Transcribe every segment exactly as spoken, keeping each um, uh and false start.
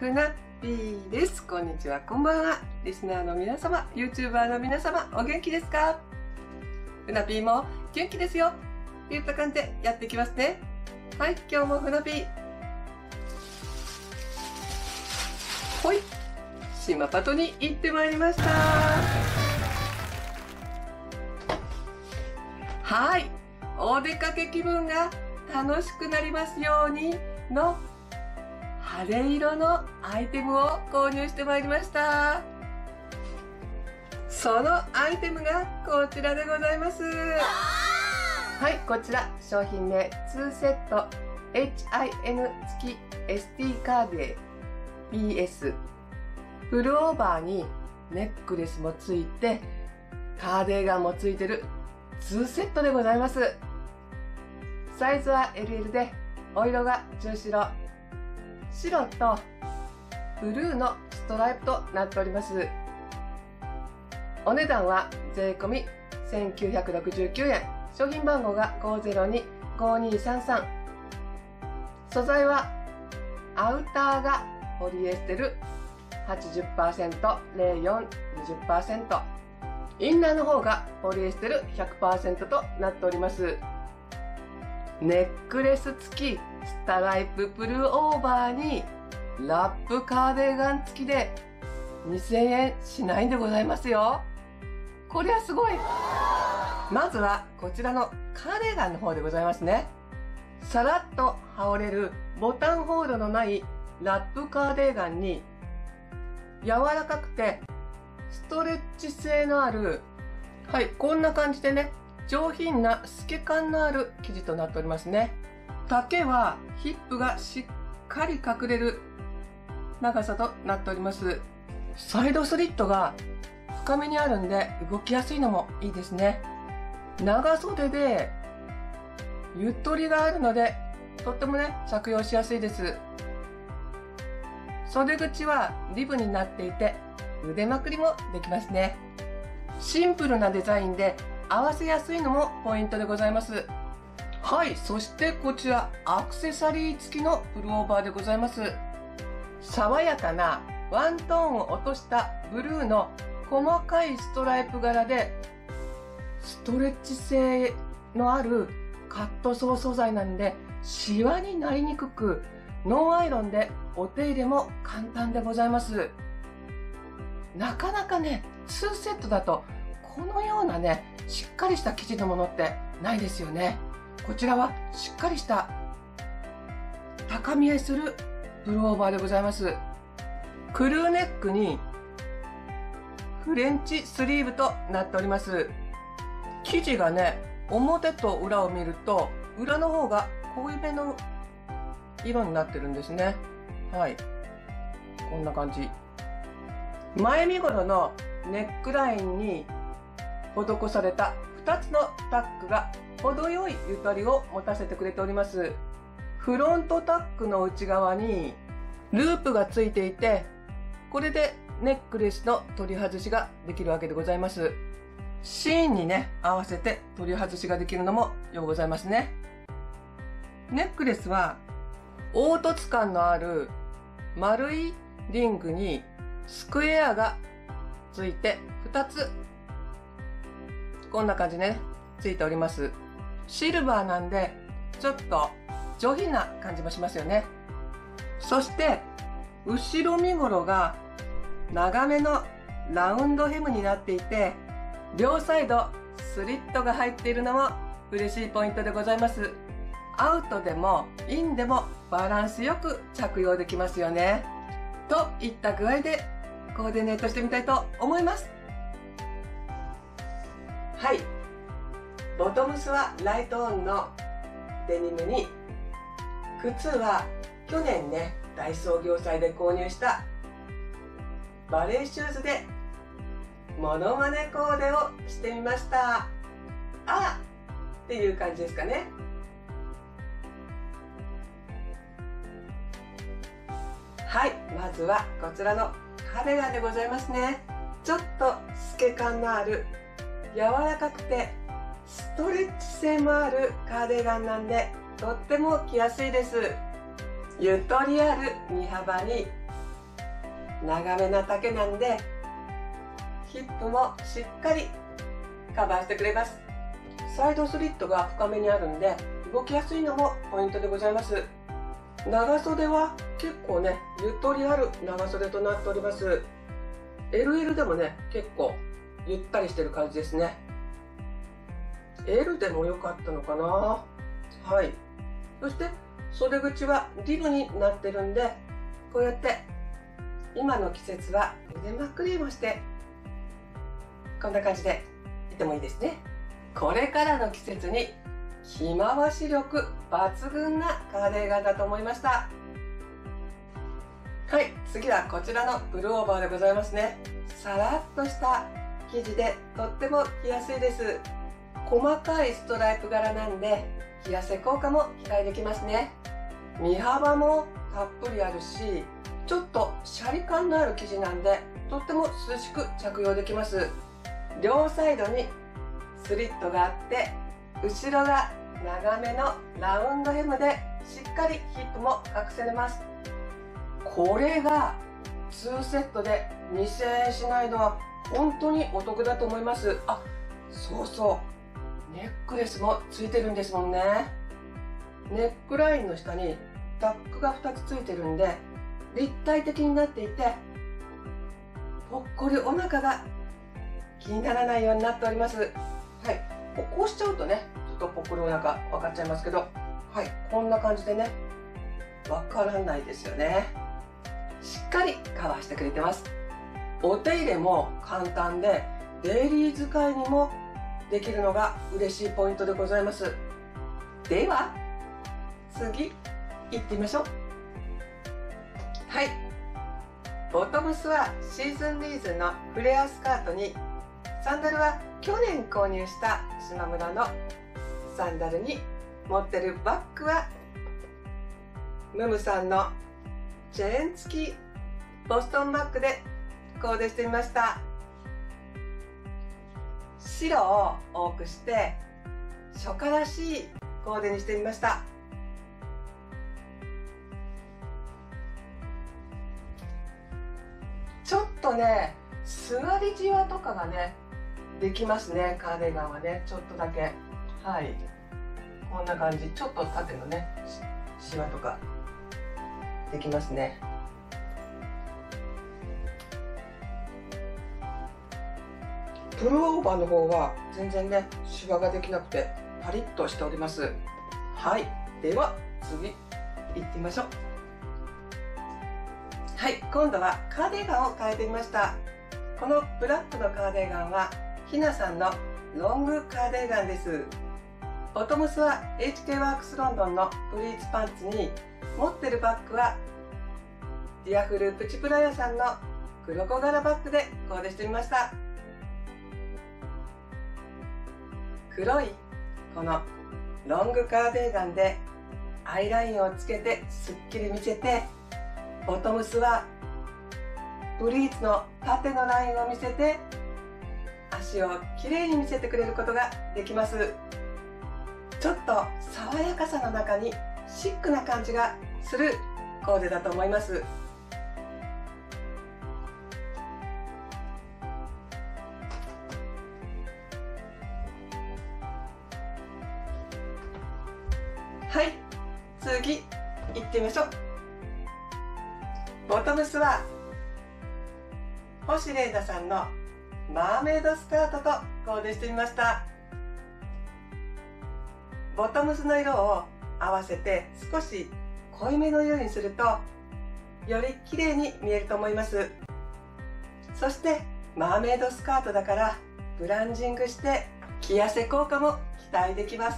ふなっぴーです。こんにちは、こんばんは。リスナーの皆様、YouTuber の皆様、お元気ですか？ふなぴーも元気ですよといった感じでやっていきますね。はい、今日もふなぴー。ほい、島パトに行ってまいりました。はい、お出かけ気分が楽しくなりますようにの晴れ色のアイテムを購入してまいりました。そのアイテムがこちらでございます。はい、こちら商品名にセット エイチアイエヌ 付き エスディー カーデ ビーエス フルオーバーにネックレスもついてカーディガンもついてるにセットでございます。サイズは エルエル でお色が中白、白とブルーのストライプとなっております。お値段は税込みせんきゅうひゃくろくじゅうきゅうえん、商品番号がごゼロにごにさんさん。素材はアウターがポリエステル はちじゅっパーセント、レーヨン にじゅっパーセント、インナーの方がポリエステル ひゃくパーセント となっております。ネックレス付きストライププルオーバーにラップカーディガン付きでにせんえんしないんでございますよ。これはすごい。まずはこちらのカーディガンの方でございますね。さらっと羽織れるボタンホールのないラップカーディガンに柔らかくてストレッチ性のある、はい、こんな感じでね、上品な透け感のある生地となっておりますね。丈はヒップがしっかり隠れる長さとなっております。サイドスリットが深めにあるんで動きやすいのもいいですね。長袖でゆとりがあるのでとってもね、着用しやすいです。袖口はリブになっていて腕まくりもできますね。シンプルなデザインで合わせやすいのもポイントでございます。はい、そしてこちらアクセサリー付きのプルオーバーでございます。爽やかなワントーンを落としたブルーの細かいストライプ柄でストレッチ性のあるカットソー素材なんでシワになりにくく、ノンアイロンでお手入れも簡単でございます。なかなかね、にセットだとこのようなね、しっかりした生地のものってないですよね。こちらはしっかりした高見えするプルオーバーでございます。クルーネックにフレンチスリーブとなっております。生地がね、表と裏を見ると裏の方が濃いめの色になってるんですね。はい、こんな感じ。前身頃のネックラインに施されたふたつのタックが程よいゆとりを持たせてくれております。フロントタックの内側にループがついていて、これでネックレスの取り外しができるわけでございます。シーンにね、合わせて取り外しができるのもようございますね。ネックレスは凹凸感のある丸いリングにスクエアがついてふたつこんな感じね、ついております。シルバーなんでちょっと上品な感じもしますよね。そして後ろ身頃が長めのラウンドヘムになっていて、両サイドスリットが入っているのも嬉しいポイントでございます。アウトでもインでもバランスよく着用できますよね。といった具合でコーディネートしてみたいと思います。はい、ボトムスはライトオンのデニムに、靴は去年ね、大創業祭で購入したバレーシューズでモノマネコーデをしてみました。あっていう感じですかね。はい、まずはこちらのカーディガンでございますね。ちょっと透け感のある柔らかくてストレッチ性もあるカーディガンなんでとっても着やすいです。ゆとりある身幅に長めな丈なんでヒップもしっかりカバーしてくれます。サイドスリットが深めにあるんで動きやすいのもポイントでございます。長袖は結構ねゆとりある長袖となっております。 エルエル でもね結構ゆったりしてる感じですね。 エル でも良かったのかな。はい。そして袖口はリブになってるんで、こうやって今の季節は腕まくりもしてこんな感じでいてもいいですね。これからの季節に着回し力抜群なカーディガンだと思いました。はい、次はこちらのプルオーバーでございますね。さらっとした生地でとっても着やすいです。細かいストライプ柄なんで着痩せ効果も期待できますね。身幅もたっぷりあるし、ちょっとシャリ感のある生地なんでとっても涼しく着用できます。両サイドにスリットがあって後ろが長めのラウンドヘムでしっかりヒップも隠せれます。これがにセットでにせんえんしないのは本当にお得だと思います。あ、そうそう、ネックレスもついてるんですもんね。ネックラインの下にタックがふたつついてるんで立体的になっていてぽっこりお腹が気にならないようになっております。はい、こうしちゃうとねちょっとぽっこりお腹分かっちゃいますけど、はい、こんな感じでね分からないですよね。しっかりカバーしてくれてます。お手入れも簡単でデイリー使いにもできるのが嬉しいポイントでございます。では次行ってみましょう。はい、ボトムスはシーズンリーズンのフレアスカートにサンダルは去年購入したしまむらのサンダルに持ってるバッグはムムさんのチェーン付きボストンバッグでコーデしてみました。白を多くして初夏らしいコーデにしてみました。ちょっとね座りじわとかがねできますね。カーディガンはねちょっとだけ、はい、こんな感じ、ちょっと縦のねシワとかできますね。プルオーバーの方は全然ねシワができなくてパリッとしております。はい、では次行ってみましょう。はい、今度はカーディガンを変えてみました。このブラックのカーディガンはひなさんのロングカーディガンです。ボトムスは エイチケー ワークスロンドンのプリーツパンツに持ってるバッグはディアフルプチプラヤさんの黒小柄バッグでコーデしてみました。黒いこのロングカーディガンでアイラインをつけてすっきり見せて、ボトムスはプリーツの縦のラインを見せて足をきれいに見せてくれることができます。ちょっと爽やかさの中にシックな感じがするコーデだと思います。はい、次行ってみましょう。ボトムスは星玲奈さんのマーメイドスカートとコーデしてみました。ボトムスの色を合わせて少し濃いめの色にするとより綺麗に見えると思います。そしてマーメイドスカートだからブランジングして着痩せ効果も期待できます。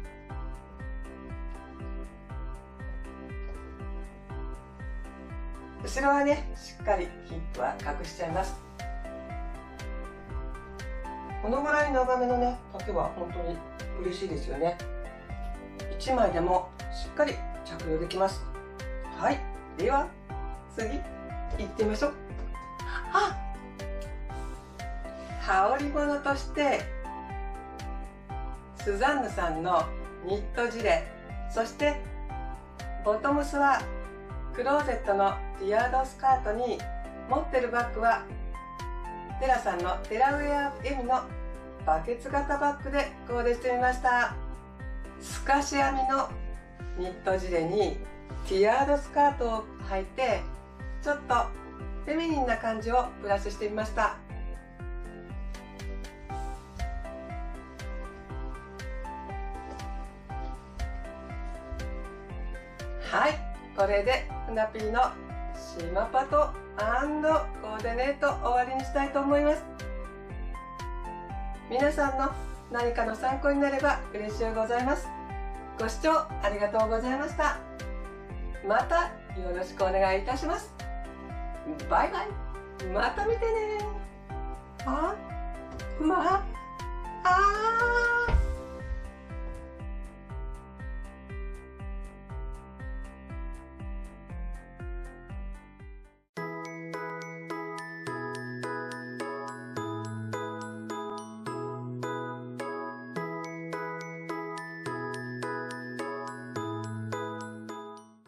後ろはねしっかりヒップは隠しちゃいます。このぐらい長めのね丈は本当に嬉しいですよね。いちまいでもしっかり着用できます。はい、では次行ってみましょう。あ、羽織物としてスザンヌさんのニットジレ、そしてボトムスはクローゼットのティアードスカートに持ってるバッグはテラさんのテラウェアエミのバケツ型バッグでコーデしてみました。透かし編みのニット地でにティアードスカートを履いて、ちょっとフェミニンな感じをプラスしてみました。はい、これでふなぴーのしまパト&コーディネート終わりにしたいと思います。皆さんの何かの参考になれば嬉しいございます。ご視聴ありがとうございました。またよろしくお願いいたします。バイバイ。また見てね。あ、ま、あー。